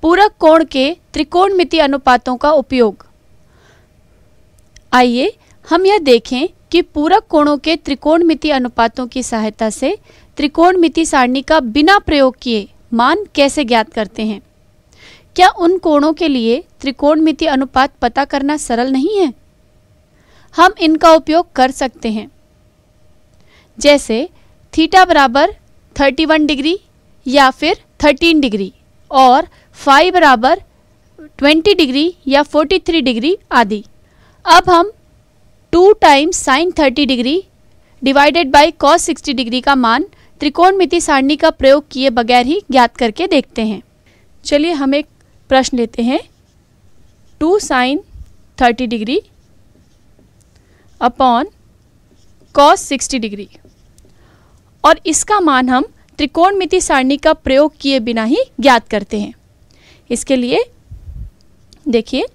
पूरक कोण के त्रिकोणमितीय अनुपातों का उपयोग। आइए हम यह देखें कि पूरक कोणों के त्रिकोणमितीय अनुपातों की सहायता से त्रिकोणमितीय सारणी का बिना प्रयोग किए मान कैसे ज्ञात करते हैं। क्या उन कोणों के लिए त्रिकोणमितीय अनुपात पता करना सरल नहीं है? हम इनका उपयोग कर सकते हैं। जैसे थीटा बराबर 31 डिग्री या फिर 13 डिग्री और फाई बराबर 20 डिग्री या 43 डिग्री आदि। अब हम 2 times sine 30 degree divided by cos 60 degree का मान त्रिकोणमितीय सारणी का प्रयोग किए बगैर ही ज्ञात करके देखते हैं। चलिए हम एक प्रश्न लेते हैं। 2 sine 30 degree upon cos 60 degree और इसका मान हम त्रिकोणमितीय सारणी का प्रयोग किए बिना ही ज्ञात करते हैं। इसके लिए देखिए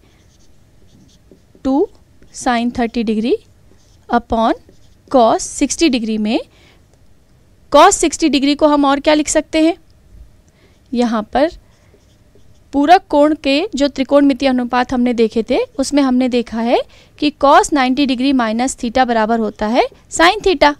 2 sine 30 degree upon cos 60 degree में कॉस 60 डिग्री को हम और क्या लिख सकते हैं, यहाँ पर पूरक कोण के जो त्रिकोणमितीय अनुपात हमने देखे थे उसमें हमने देखा है कि कॉस 90 डिग्री माइनस थीटा बराबर होता है साइन थीटा।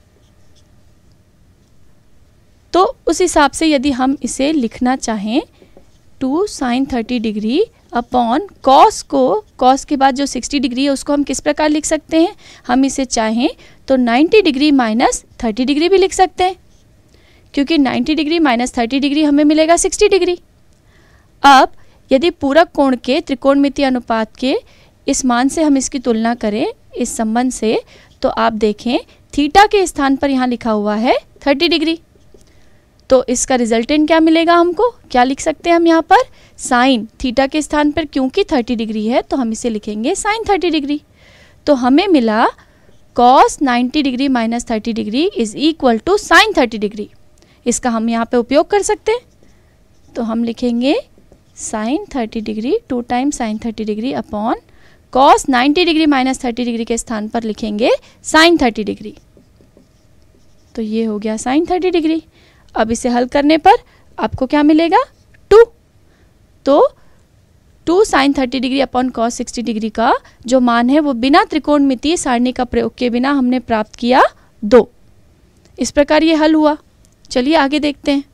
तो उस हिसाब से यदि हम इसे लिखना चाहें 2 साइन 30 डिग्री अपॉन कॉस को, कॉस के बाद जो 60 डिग्री है उसको हम किस प्रकार लिख सकते हैं, हम इसे चाहें तो 90 डिग्री माइनस 30 डिग्री भी लिख सकते हैं, क्योंकि 90 डिग्री माइनस 30 डिग्री हमें मिलेगा 60 डिग्री। अब यदि पूरक कोण के त्रिकोणमितीय अनुपात के इस मान से हम इसकी तुलना करें इस संबंध से, तो आप देखें थीटा के स्थान पर यहाँ लिखा हुआ है 30 डिग्री, तो इसका रिजल्टेंट क्या मिलेगा, हमको क्या लिख सकते हैं हम यहाँ पर साइन थीटा के स्थान पर, क्योंकि 30 डिग्री है तो हम इसे लिखेंगे साइन 30 डिग्री। तो हमें मिला cos 90 degree minus 30 degree is equal to sine 30 degree. इसका हम यहाँ पे उपयोग कर सकते हैं, तो हम लिखेंगे sine 30 degree 2 times sine 30 degree upon cos 90 degree minus 30 degree के स्थान पर लिखेंगे साइन 30 डिग्री। तो ये हो गया साइन 30 डिग्री। अब इसे हल करने पर आपको क्या मिलेगा 2। तो 2 sine 30 degree upon cos 60 degree का जो मान है वो बिना त्रिकोणमितीय सारणी का प्रयोग के बिना हमने प्राप्त किया 2। इस प्रकार ये हल हुआ। चलिए आगे देखते हैं।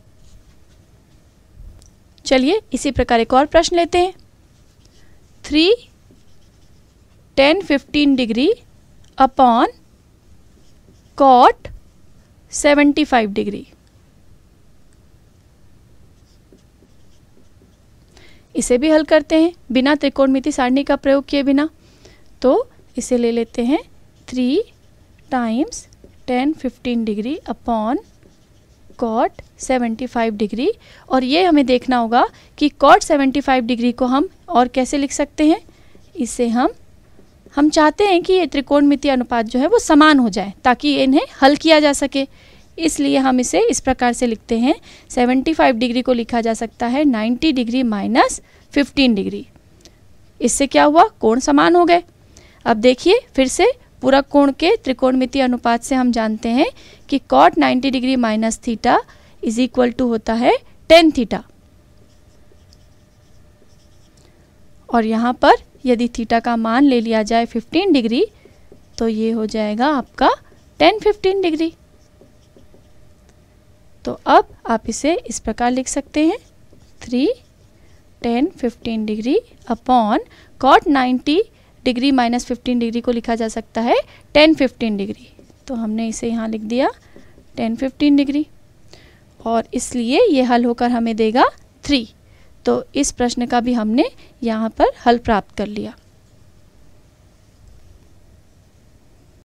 चलिए इसी प्रकार एक और प्रश्न लेते हैं। 3 tan 15 degree upon cot 75 degree. इसे भी हल करते हैं बिना त्रिकोणमितीय सारणी का प्रयोग किए बिना। तो इसे ले लेते हैं 3 times tan 15 degree upon cot 75 degree, और ये हमें देखना होगा कि कॉट 75 डिग्री को हम और कैसे लिख सकते हैं। इसे हम चाहते हैं कि ये त्रिकोणमितीय अनुपात जो है वो समान हो जाए ताकि इन्हें हल किया जा सके, इसलिए हम इसे इस प्रकार से लिखते हैं 75 डिग्री को लिखा जा सकता है 90 डिग्री माइनस 15 डिग्री। इससे क्या हुआ, कोण समान हो गए। अब देखिए फिर से पूरक कोण के त्रिकोणमितीय अनुपात से हम जानते हैं कि cot 90 degree minus theta is equal to होता है tan थीटा, और यहाँ पर यदि थीटा का मान ले लिया जाए 15 डिग्री तो ये हो जाएगा आपका tan 15 डिग्री। तो अब आप इसे इस प्रकार लिख सकते हैं 3 tan 15 degree upon cot 90 degree minus 15 degree को लिखा जा सकता है tan 15 डिग्री। तो हमने इसे यहाँ लिख दिया tan 15 डिग्री, और इसलिए ये हल होकर हमें देगा 3। तो इस प्रश्न का भी हमने यहाँ पर हल प्राप्त कर लिया।